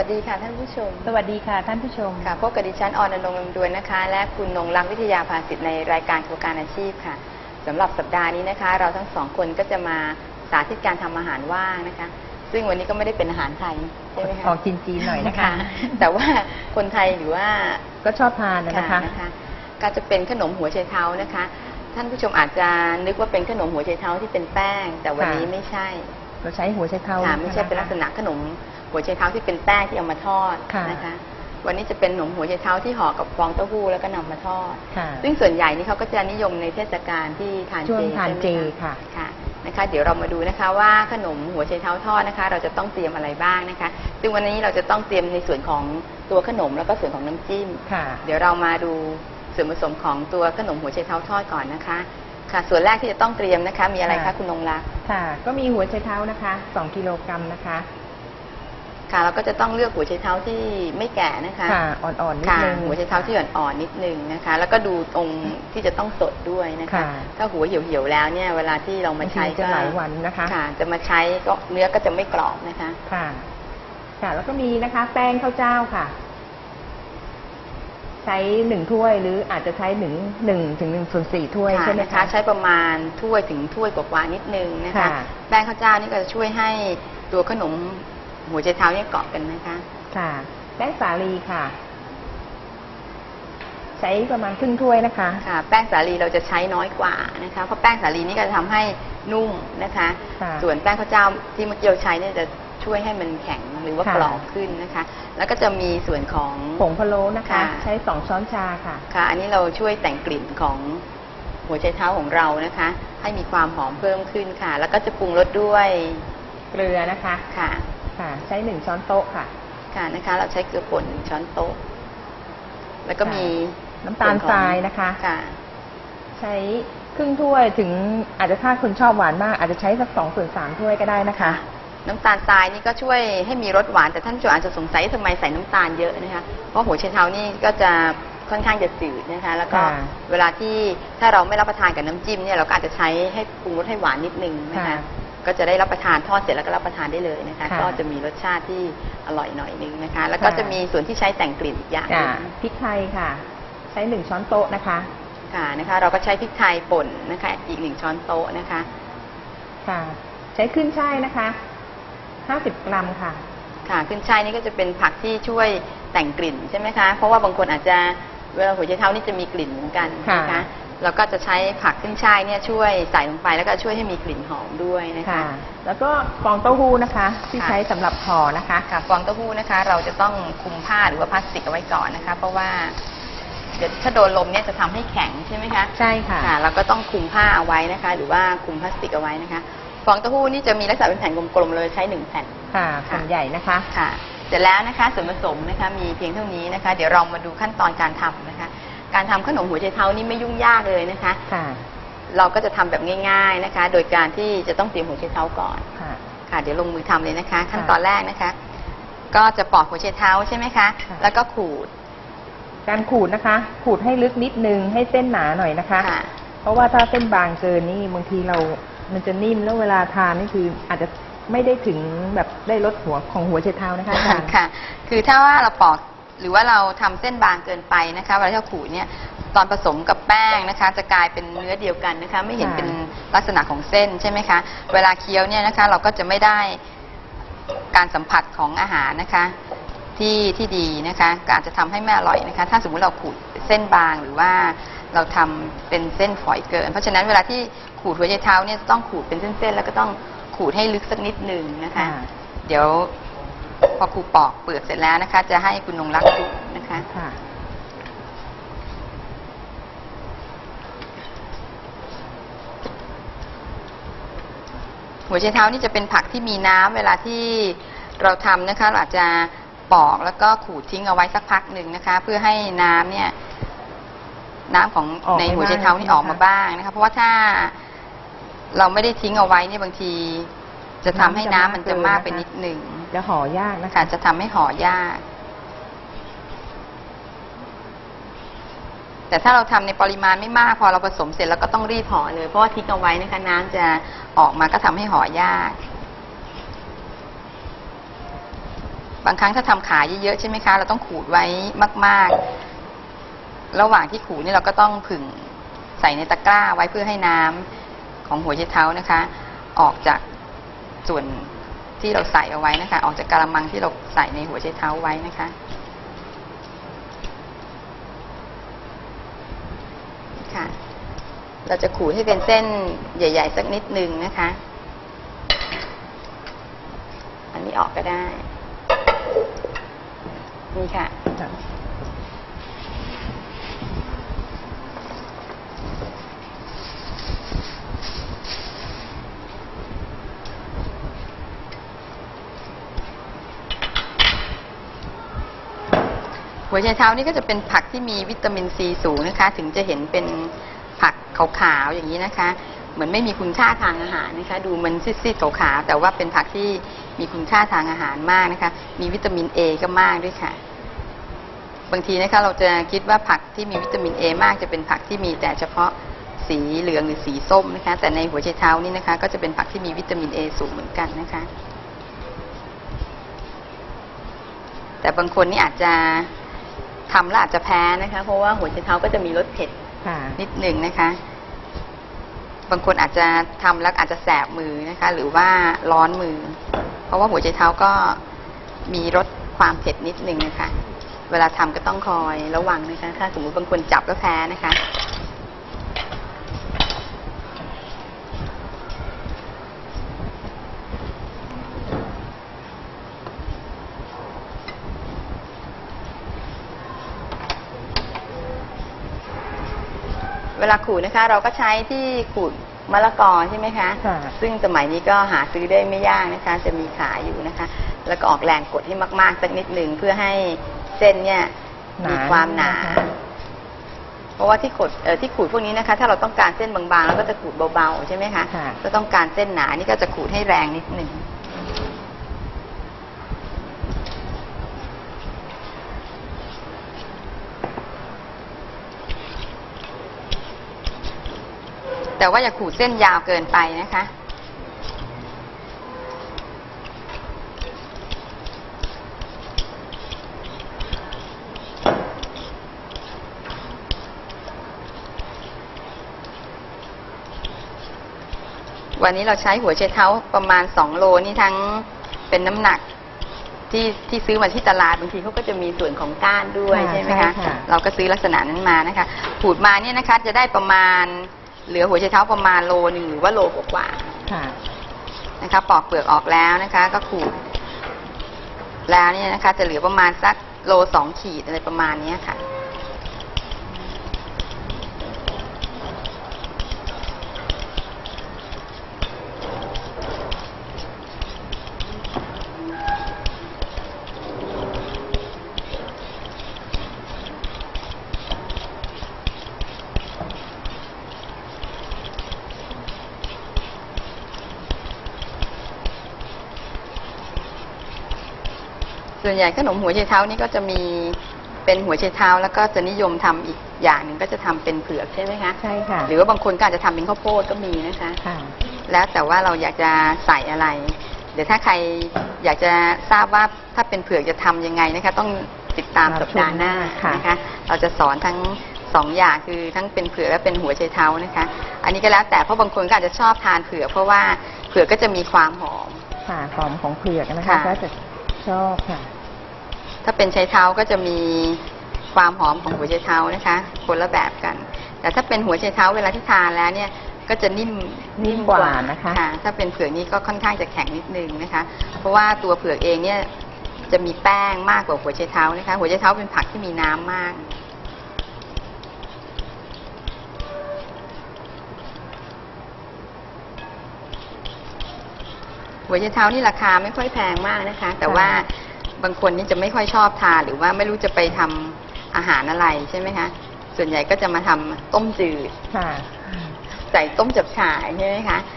สดีค่ะท่านผู้ชมสวัสดีค่ะท่านผู้ชมค่ะพบกับดิฉันอรณรงค์ ลำดวนนะคะและคุณนงรักวิทยาภาสิทธิ์ในรายการโครงการอาชีพค่ะสำหรับสัปดาห์นี้นะคะเราทั้งสองคนก็จะมาสาธิตการทำอาหารว่างนะคะซึ่งวันนี้ก็ไม่ได้เป็นอาหารไทยใช่ไหมคะออกจีนๆหน่อยนะคะแต่ว่าคนไทยหรือว่าก็ชอบทานนะคะก็จะเป็นขนมหัวไชเท้านะคะท่านผู้ชมอาจจะนึกว่าเป็นขนมหัวไชเท้าที่เป็นแป้งแต่วันนี้ไม่ใช่เราใช้หัวไชเท้าไม่ใช่เป็นลักษณะขนมหัวไชเท้าที่เป็นแป้งที่เอามาทอดนะคะวันนี้จะเป็นขนมหัวไชเท้าที่ห่อกับฟองเต้าหู้แล้วก็นำมาทอดซึ่งส่วนใหญ่นี่เขาก็จะนิยมในเทศกาลที่ทานเจใช่ไหมคะค่ะนะคะเดี๋ยวเรามาดูนะคะว่าขนมหัวไชเท้าทอดนะคะเราจะต้องเตรียมอะไรบ้างนะคะซึ่งวันนี้เราจะต้องเตรียมในส่วนของตัวขนมแล้วก็ส่วนของน้ำจิ้มเดี๋ยวเรามาดูส่วนผสมของตัวขนมหัวไชเท้าทอดก่อนนะคะค่ะส่วนแรกที่จะต้องเตรียมนะคะมีอะไรคะคุณนงรักค่ะก็มีหัวไชเท้านะคะ2 กิโลกรัมนะคะค่ะเราก็จะต้องเลือกหัวไชเท้าที่ไม่แก่นะคะค่ะอ่อนๆนิดนึงหัวไชเท้าที่อ่อนๆนิดนึงนะคะแล้วก็ดูตรงที่จะต้องสดด้วยนะคะถ้าหัวเหี่ยวๆแล้วเนี่ยเวลาที่เรามาใช้ก็หลายวันนะคะค่ะจะมาใช้ก็เนื้อก็จะไม่กรอบนะคะค่ะค่ะแล้วก็มีนะคะแป้งข้าวเจ้าค่ะใช้1 ถ้วยหรืออาจจะใช้1 ถึง 1/4 ถ้วยใช่ไหมคะใช้ประมาณถ้วยถึงถ้วยกว่าๆนิดนึงนะคะแป้งข้าวเจ้านี่ก็จะช่วยให้ตัวขนมหัวไชเท้าเนี่ยเกาะกันนะคะค่ะแป้งสาลีค่ะใช้ประมาณครึ่งถ้วยนะคะค่ะแป้งสาลีเราจะใช้น้อยกว่านะคะเพราะแป้งสาลีนี่ก็จะทำให้นุ่มนะคะส่วนแป้งข้าวเจ้าที่เมื่อกี้เราใช้เนี่ยจะช่วยให้มันแข็งหรือว่ากรอบขึ้นนะคะแล้วก็จะมีส่วนของผงพะโล้นะคะใช้2 ช้อนชาค่ะค่ะอันนี้เราช่วยแต่งกลิ่นของหัวไชเท้าของเรานะคะให้มีความหอมเพิ่มขึ้นค่ะแล้วก็จะปรุงรสด้วยเกลือนะคะค่ะใช้1 ช้อนโต๊ะค่ะค่ะนะคะเราใช้เกลือป่น1 ช้อนโต๊ะแล้วก็มีน้ำตาลทรายนะคะค่ะใช้ครึ่งถ้วยถึงอาจจะถ้าคนชอบหวานมากอาจจะใช้สัก2/3 ถ้วยก็ได้นะคะน้ำตาลทรายนี่ก็ช่วยให้มีรสหวานแต่ท่านผู้ชมอาจจะสงสัยทำไมใส่น้ำตาลเยอะนะคะเพราะหัวไชเท้านี่ก็จะค่อนข้างจะจืดนะคะแล้วก็เวลาที่ถ้าเราไม่รับประทานกับน้ำจิ้มเนี่ยเราก็อาจจะใช้ให้ปรุงรสให้หวานนิดนึงนะคะก็จะได้รับประทานทอดเสร็จแล้วก็รับประทานได้เลยนะคะก็จะมีรสชาติที่อร่อยหน่อยนึงนะคะแล้วก็จะมีส่วนที่ใช้แต่งกลิ่นอีกอย่างพริกไทยค่ะใช้1 ช้อนโต๊ะนะคะค่ะนะคะเราก็ใช้พริกไทยป่นนะคะอีก1 ช้อนโต๊ะนะคะค่ะใช้ขึ้นช่ายนะคะ50 กรัมค่ะค่ะขึ้นช่ายนี่ก็จะเป็นผักที่ช่วยแต่งกลิ่นใช่ไหมคะเพราะว่าบางคนอาจจะเวลาหัวไชเท้านี่จะมีกลิ่นเหมือนกันนะคะเราก็จะใช้ผักขึ้นช่ายเนี่ยช่วยใส่ลงไปแล้วก็ช่วยให้มีกลิ่นหอมด้วยนะคะแล้วก็ฟองเต้าหู้นะคะที่ใช้สำหรับห่อนะคะค่ะฟองเต้าหู้นะคะเราจะต้องคลุมผ้าหรือว่าพลาสติกเอาไว้ก่อนนะคะเพราะว่าเดี๋ยวถ้าโดนลมเนี่ยจะทำให้แข็งใช่ไหมคะใช่ค่ะเราก็ต้องคลุมผ้าเอาไว้นะคะหรือว่าคลุมพลาสติกเอาไว้นะคะฟองเต้าหู้นี่จะมีลักษณะเป็นแผ่นกลมๆเลยใช้1 แผ่นค่ะแผ่นใหญ่นะคะค่ะเสร็จแล้วนะคะส่วนผสมนะคะมีเพียงเท่านี้นะคะเดี๋ยวเรามาดูขั้นตอนการทำนะคะการทำขนมหัวไชเท้านี่ไม่ยุ่งยากเลยนะคะเราก็จะทำแบบง่ายๆนะคะโดยการที่จะต้องเตรียมหัวไชเท้าก่อนค่ะเดี๋ยวลงมือทำเลยนะคะขั้นตอนแรกนะคะก็จะปอกหัวไชเท้าใช่ไหมคะแล้วก็ขูดการขูดนะคะขูดให้ลึกนิดนึงให้เส้นหนาหน่อยนะคะเพราะว่าถ้าเส้นบางเกินนี่บางทีมันจะนิ่มแล้วเวลาทานนี่คืออาจจะไม่ได้ถึงแบบได้รสหัวไชเท้านะคะค่ะคือถ้าว่าเราปอกหรือว่าเราทำเส้นบางเกินไปนะคะเวลาที่เราขูดเนี่ยตอนผสมกับแป้งนะคะจะกลายเป็นเนื้อเดียวกันนะคะไม่เห็นเป็นลักษณะของเส้นใช่ไหมคะเวลาเคี้ยวเนี่ยนะคะเราก็จะไม่ได้การสัมผัสของอาหารนะคะที่ดีนะคะก็อาจจะทำให้ไม่อร่อยนะคะถ้าสมมุติเราขูดเส้นบางหรือว่าเราทำเป็นเส้นฝอยเกินเพราะฉะนั้นเวลาที่ขูดหัวไชเท้าเนี่ยต้องขูดเป็นเส้นๆแล้วก็ต้องขูดให้ลึกสักนิดนึงนะคะเดี๋ยวพอครูปอกเปลือกเสร็จแล้วนะคะจะให้คุณนงรักดูนะคะหัวไชเท้านี่จะเป็นผักที่มีน้ำเวลาที่เราทำนะคะเราอาจจะปอกแล้วก็ขูดทิ้งเอาไว้สักพักหนึ่งนะคะเพื่อให้น้ำเนี่ยน้ำของในหัวไชเท้านี่ออกมาบ้างนะคะเพราะว่าถ้าเราไม่ได้ทิ้งเอาไว้เนี่ยบางทีจะทำให้น้ำมันจะมากไปนิดหนึ่งจะห่อยากนะคะจะทำให้ห่อยากแต่ถ้าเราทำในปริมาณไม่มากพอเราผสมเสร็จแล้วก็ต้องรีบห่อเลยเพราะว่าทิ้งเอาไว้นะคะน้ำจะออกมาก็ทำให้ห่อยากบางครั้งถ้าทำขายเยอะๆใช่ไหมคะเราต้องขูดไว้มากๆระหว่างที่ขูดนี่เราก็ต้องผึ่งใส่ในตะกร้าไว้เพื่อให้น้ำของหัวไชเท้านะคะ ออกจากส่วนที่เราใส่เอาไว้นะคะ ออกจากกะละมังที่เราใส่ในหัวไชเท้าไว้นะคะค่ะเราจะขูดให้เป็นเส้นใหญ่ๆสักนิดนึงนะคะอันนี้ออกก็ได้นี่ค่ะหัวไชเท้านี่ก็จะเป็นผักที่มีวิตามินซีสูงนะคะถึงจะเห็นเป็นผักขาวๆอย่างนี้นะคะเหมือนไม่มีคุณค่าทางอาหารนะคะดูมันซีดๆขาวๆแต่ว่าเป็นผักที่มีคุณค่าทางอาหารมากนะคะมีวิตามินเอก็มากด้วยค่ะบางทีนะคะเราจะคิดว่าผักที่มีวิตามินเอมากจะเป็นผักที่มีแต่เฉพาะสีเหลืองหรือสีส้มนะคะแต่ในหัวไชเท้านี่นะคะก็จะเป็นผักที่มีวิตามินเอสูงเหมือนกันนะคะแต่บางคนนี่อาจจะทำแล้วอาจจะแพ้นะคะเพราะว่าหัวไชเท้าก็จะมีรสเผ็ดนิดหนึ่งนะคะบางคนอาจจะทำแล้วอาจจะแสบมือนะคะหรือว่าร้อนมือเพราะว่าหัวไชเท้าก็มีรสความเผ็ดนิดหนึ่งนะคะเวลาทำก็ต้องคอยระวังนะคะถ้าสมมุติบางคนจับแล้วแพ้นะคะเวลาขูดนะคะเราก็ใช้ที่ขูดมะละกอใช่ไหมคะซึ่งสมัยนี้ก็หาซื้อได้ไม่ยากนะคะจะมีขายอยู่นะคะแล้วก็ออกแรงกดให้มากๆสักนิดหนึ่งเพื่อให้เส้นเนี่ยมีความหนาเพราะว่าที่ขูดพวกนี้นะคะถ้าเราต้องการเส้นบางๆแล้วก็จะขูดเบาๆใช่ไหมคะถ้าต้องการเส้นหนานี่ก็จะขูดให้แรงนิดหนึ่งแต่ว่าอย่าขูดเส้นยาวเกินไปนะคะวันนี้เราใช้หัวไชเท้าประมาณ2 โลนี่ทั้งเป็นน้ำหนักที่ซื้อมาที่ตลาดบางทีเขาก็จะมีส่วนของก้านด้วยใช่ไหมคะเราก็ซื้อลักษณะนั้นมานะคะขูดมาเนี่ยนะคะจะได้ประมาณเหลือหัวไชเท้าประมาณ1 โลหรือว่าโลกว่านะคะปอกเปลือกออกแล้วนะคะก็ขูดแล้วเนี่ยนะคะจะเหลือประมาณสัก1 โล 2 ขีดอะไรประมาณนี้ค่ะส่วนใหญ่ขนมหัวไชเท้านี่ก็จะมีเป็นหัวไชเท้าแล้วก็จะนิยมทำอีกอย่างหนึ่งก็จะทำเป็นเผือกใช่ไหมคะใช่ค่ะหรือว่าบางคนก็อาจจะทำเป็นข้าวโพดก็มีนะคะแล้วแต่ว่าเราอยากจะใส่อะไรเดี๋ยวถ้าใครอยากจะทราบว่าถ้าเป็นเผือกจะทำยังไงนะคะต้องติดตามสัปดาห์หน้านะคะเราจะสอนทั้ง2 อย่างคือทั้งเป็นเผือกและเป็นหัวไชเท้านะคะอันนี้ก็แล้วแต่เพราะบางคนก็อาจจะชอบทานเผือกเพราะว่าเผือกก็จะมีความหอมหอมของเผือกนะคะก็จะชอบค่ะถ้าเป็นไชเท้าก็จะมีความหอมของหัวไชเท้านะคะคนละแบบกันแต่ถ้าเป็นหัวไชเท้าเวลาที่ทานแล้วเนี่ยก็จะนิ่มกว่านะคะถ้าเป็นเผือกนี่ก็ค่อนข้างจะแข็งนิดนึงนะคะเพราะว่าตัวเผือกเองเนี่ยจะมีแป้งมากกว่าหัวไชเท้านะคะหัวไชเท้าเป็นผักที่มีน้ำมากหัวไชเท้านี่ราคาไม่ค่อยแพงมากนะคะแต่ว่าบางคนนี่จะไม่ค่อยชอบทานหรือว่าไม่รู้จะไปทำอาหารอะไรใช่ไหมคะส่วนใหญ่ก็จะมาทำต้มจืดใส่ต้มจับฉ่ายใช่ไหมคะ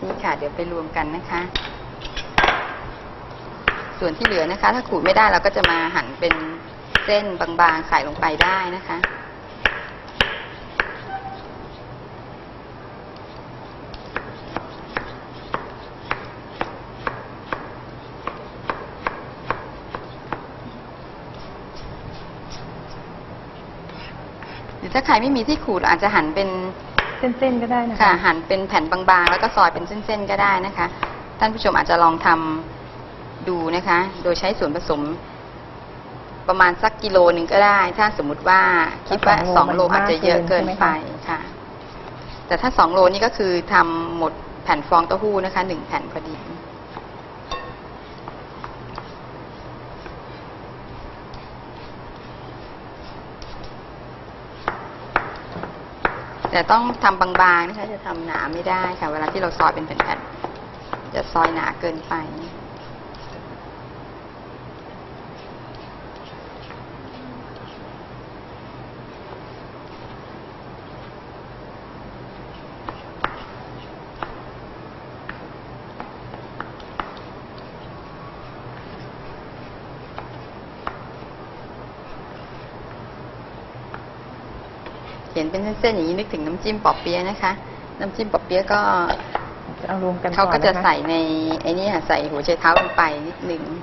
นี่ค่ะเดี๋ยวไปรวมกันนะคะ ส่วนที่เหลือนะคะ ถ้าขูดไม่ได้เราก็จะมาหั่นเป็นเส้นบางๆใส่ลงไปได้นะคะหรือถ้าใครไม่มีที่ขูดอาจจะหั่นเป็นเส้นๆก็ได้นะคะค่ะหั่นเป็นแผ่นบางๆแล้วก็ซอยเป็นเส้นๆก็ได้นะคะท่านผู้ชมอาจจะลองทำดูนะคะ โดยใช้ส่วนผสมประมาณสักกิโลหนึ่งก็ได้ถ้าสมมุติว่าคิดว่า2 โลอาจจะเยอะเกินไปค่ะแต่ถ้า2 โลนี่ก็คือทำหมดแผ่นฟองเต้าหู้นะคะ1 แผ่นพอดีแต่ต้องทำบางๆนะคะจะทำหนาไม่ได้ค่ะเวลาที่เราซอยเป็นแผ่นๆจะซอยหนาเกินไปเห็นเป็นเส้นๆอย่างนี้นึกถึงน้ำจิ้มปอเปี๊ยะนะคะน้ำจิ้มปอเปี๊ยะก็เอารวมกันเขาก็จะใส่ในไอ้นี่ค่ะใส่หัวไชเท้าลงไปนิดนึง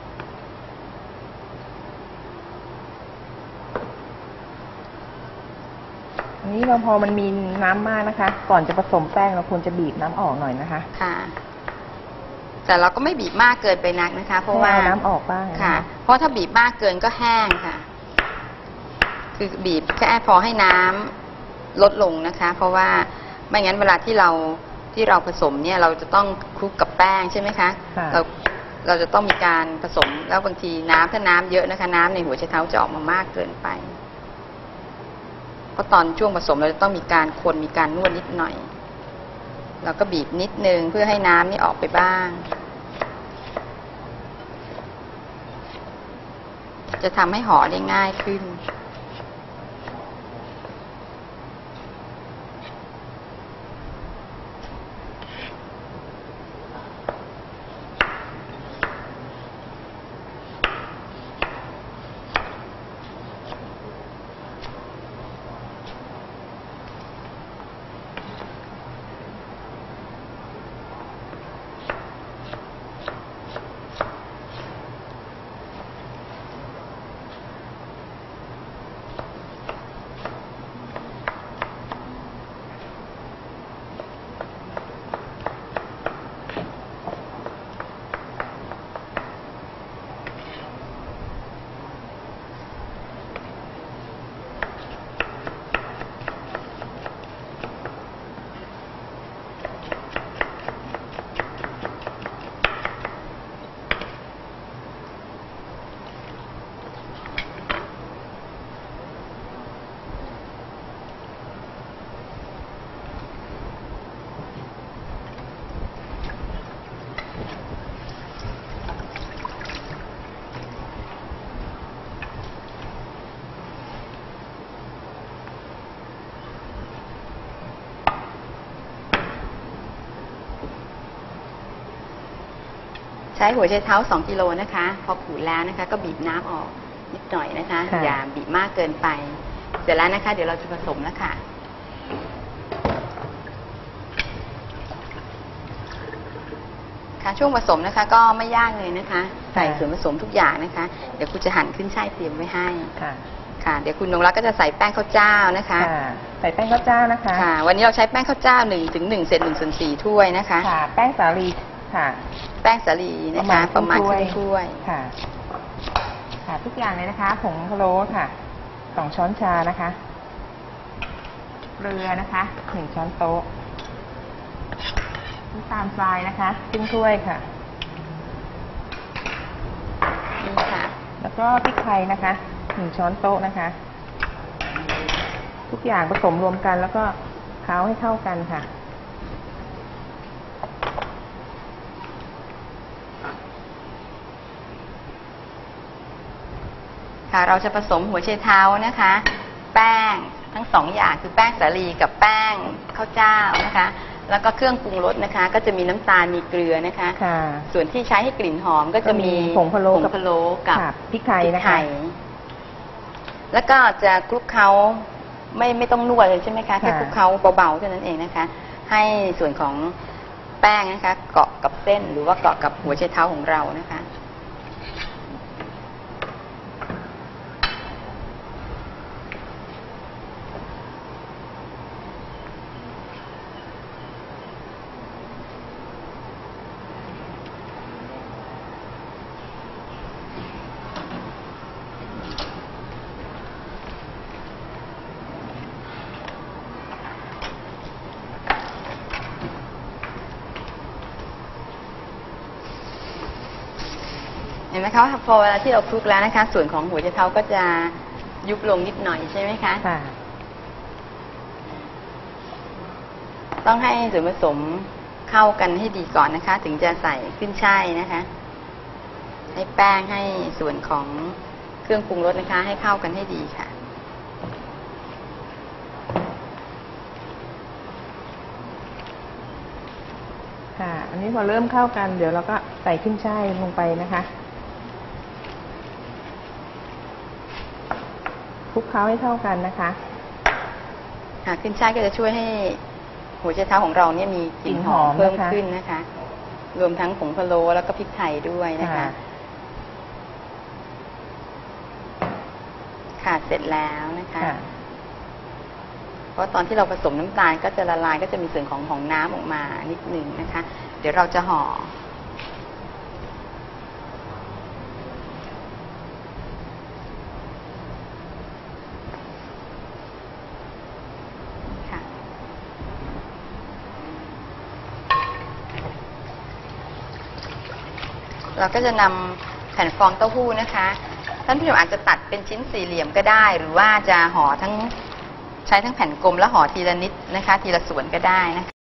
อันนี้เราพอมันมีน้ำมากนะคะก่อนจะผสมแป้งเราควรจะบีบน้ำออกหน่อยนะคะค่ะแต่เราก็ไม่บีบมากเกินไปนักนะคะเพราะว่าน้ำออกบ้างค่ะเพราะถ้าบีบมากเกินก็แห้งค่ะคือบีบแค่พอให้น้ำลดลงนะคะเพราะว่าไม่งั้นเวลาที่เราผสมเนี่ยเราจะต้องคลุกกับแป้งใช่ไหมคะเราจะต้องมีการผสมแล้วบางทีถ้าน้ำเยอะนะคะน้ำในหัวไชเท้าจะออกมามากเกินไปเพราะตอนช่วงผสมเราจะต้องมีการคนมีการนวดนิดหน่อยเราก็บีบนิดนึงเพื่อให้น้ำนี่ออกไปบ้างจะทำให้ห่อได้ง่ายขึ้นใช้หัวไชเท้า2 กิโลนะคะพอขูดแล้วนะคะก็บีบน้ำออกนิดหน่อยนะคะอย่าบีบมากเกินไปเสร็จแล้วนะคะเดี๋ยวเราจะผสมแล้วค่ะช่วงผสมนะคะก็ไม่ยากเลยนะคะใส่ส่วนผสมทุกอย่างนะคะเดี๋ยวคุณจะหั่นขึ้นช่ายเตรียมไว้ให้ค่ะเดี๋ยวคุณนงรักก็จะใส่แป้งข้าวเจ้านะคะใส่แป้งข้าวเจ้านะคะค่ะวันนี้เราใช้แป้งข้าวเจ้า1 ถึง 1 เศษ 1/4 ถ้วยนะคะแป้งสาลีค่ะแป้งสาลีนะคะประมาณครึ่งถ้วยค่ะทุกอย่างเลยนะคะผงพะโล้ค่ะ2 ช้อนชานะคะเกลือนะคะ1 ช้อนโต๊ะน้ำตาลทรายนะคะครึ่งถ้วยค่ะนี่ค่ะแล้วก็พริกไทยนะคะ1 ช้อนโต๊ะนะคะทุกอย่างผสมรวมกันแล้วก็เคล้าให้เข้ากันค่ะเราจะผสมหัวไชเท้านะคะแป้งทั้ง2 อย่างคือแป้งสาลีกับแป้งข้าวเจ้านะคะแแล้วก็เครื่องปรุงรสนะคะ ก็จะมีน้ำตาลมีเกลือนะคะค่ะส่วนที่ใช้ให้กลิ่นหอมก็จะมีผงพะโล้ผงพะโล้กับค่ะพริกไทยพริกนะไทคะยแล้วก็จะคลุกเคล้าไม่ต้องนวดเลยใช่ไหมคะแค่คลุกเคล้าเบาๆเท่านั้นเองนะคะ ให้ส่วนของแป้งนะคะ เกาะกับเส้นหรือว่าเกาะกับหัวไชเท้าของเรานะคะเห็นไหมคะว่าพอเวลาที่เราคลุกแล้วนะคะ ส่วนของหัวไชเท้าก็จะยุบลงนิดหน่อยใช่ไหมคะค่ะต้องให้ส่วนผสมเข้ากันให้ดีก่อนนะคะ ถึงจะใส่ขึ้นช่ายนะคะ ให้แป้งให้ส่วนของเครื่องปรุงรสนะคะ ให้เข้ากันให้ดีค่ะค่ะ อันนี้พอเริ่มเข้ากันเดี๋ยวเราก็ใส่ขึ้นช่ายลงไปนะคะคลุกเคล้าให้เท่ากันนะคะค่ะขึ้นช่ายก็จะช่วยให้หัวไชเท้าของเราเนี่ยมีกลิ่นหอมเพิ่มขึ้นนะคะ รวมทั้งผงพะโล้แล้วก็พริกไทยด้วยนะคะ ค่ะเสร็จแล้วนะคะ เพราะตอนที่เราผสมน้ำตาลก็จะละลายก็จะมีส่วนของน้ำออกมานิดหนึ่งนะคะ เดี๋ยวเราจะห่อค่ะเราก็จะนำแผ่นฟองเต้าหู้นะคะท่านผู้ชมอาจจะตัดเป็นชิ้นสี่เหลี่ยมก็ได้ หรือว่าจะห่อใช้ทั้งแผ่นกลมและห่อทีละนิดนะคะ ทีละส่วนก็ได้นะคะ